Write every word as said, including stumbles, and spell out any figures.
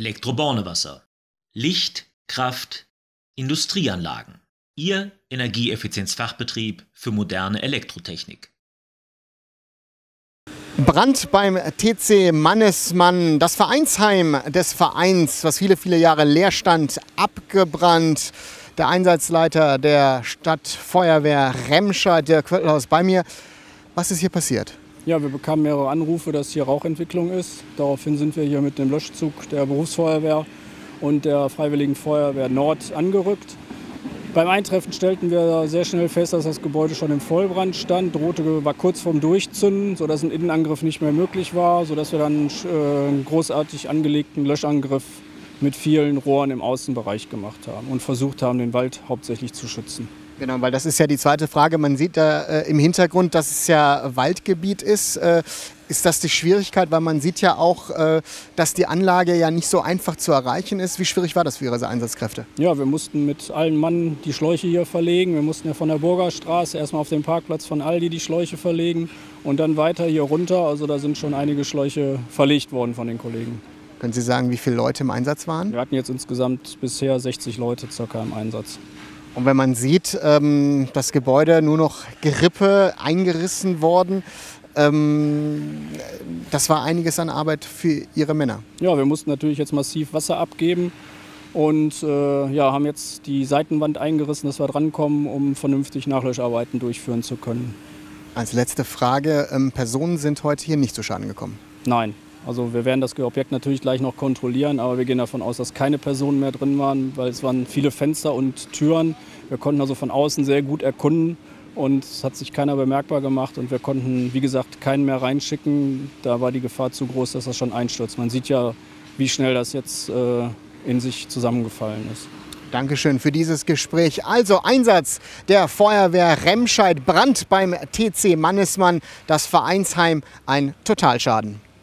Elektrobornewasser, Licht, Kraft, Industrieanlagen. Ihr Energieeffizienzfachbetrieb für moderne Elektrotechnik. Brand beim T C Mannesmann, das Vereinsheim des Vereins, was viele, viele Jahre leer stand, abgebrannt. Der Einsatzleiter der Stadtfeuerwehr Remscheid, Dirk Völlhaus, bei mir. Was ist hier passiert? Ja, wir bekamen mehrere Anrufe, dass hier Rauchentwicklung ist. Daraufhin sind wir hier mit dem Löschzug der Berufsfeuerwehr und der Freiwilligen Feuerwehr Nord angerückt. Beim Eintreffen stellten wir sehr schnell fest, dass das Gebäude schon im Vollbrand stand, drohte, war kurz vorm Durchzünden, sodass ein Innenangriff nicht mehr möglich war, sodass wir dann äh, einen großartig angelegten Löschangriff mit vielen Rohren im Außenbereich gemacht haben und versucht haben, den Wald hauptsächlich zu schützen. Genau, weil das ist ja die zweite Frage. Man sieht da äh, im Hintergrund, dass es ja Waldgebiet ist. Äh, ist das die Schwierigkeit? Weil man sieht ja auch, äh, dass die Anlage ja nicht so einfach zu erreichen ist. Wie schwierig war das für Ihre Einsatzkräfte? Ja, wir mussten mit allen Mann die Schläuche hier verlegen. Wir mussten ja von der Burgerstraße erstmal auf den Parkplatz von Aldi die Schläuche verlegen und dann weiter hier runter. Also da sind schon einige Schläuche verlegt worden von den Kollegen. Können Sie sagen, wie viele Leute im Einsatz waren? Wir hatten jetzt insgesamt bisher sechzig Leute circa im Einsatz. Und wenn man sieht, ähm, das Gebäude nur noch Gerippe, eingerissen worden, ähm, das war einiges an Arbeit für Ihre Männer. Ja, wir mussten natürlich jetzt massiv Wasser abgeben und äh, ja, haben jetzt die Seitenwand eingerissen, dass wir drankommen, um vernünftig Nachlöscharbeiten durchführen zu können. Als letzte Frage, ähm, Personen sind heute hier nicht zu Schaden gekommen? Nein. Also wir werden das Objekt natürlich gleich noch kontrollieren, aber wir gehen davon aus, dass keine Personen mehr drin waren, weil es waren viele Fenster und Türen. Wir konnten also von außen sehr gut erkunden und es hat sich keiner bemerkbar gemacht und wir konnten, wie gesagt, keinen mehr reinschicken. Da war die Gefahr zu groß, dass das schon einstürzt. Man sieht ja, wie schnell das jetzt äh, in sich zusammengefallen ist. Dankeschön für dieses Gespräch. Also Einsatz der Feuerwehr Remscheid, Brand beim T C Mannesmann, das Vereinsheim, ein Totalschaden.